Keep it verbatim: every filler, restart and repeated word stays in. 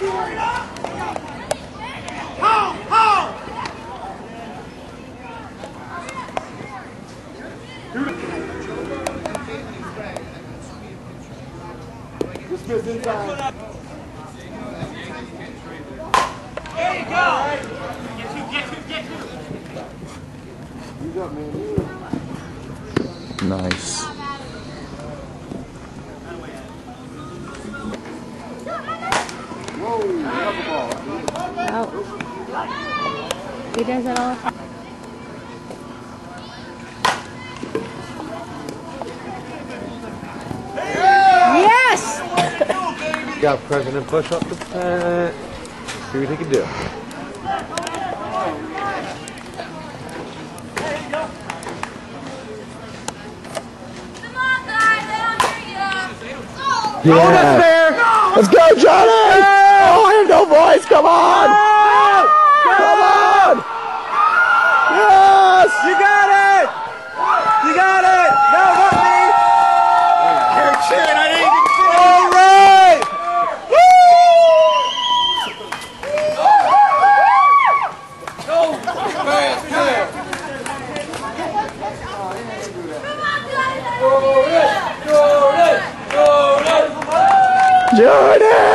Dismiss inside. There you go! Get two, get two, get two! He's up, man. Nice. Whoa, knuckleball. Oh. He does it all the time. Yes! Got President Bush up the pant. See what he can do. Yeah. Let's go, Johnny! Oh, I have no voice. Come on! Come on! Yes! You got it! You got it! No, not me! You're cheering. I didn't even see it. All right! Jordan!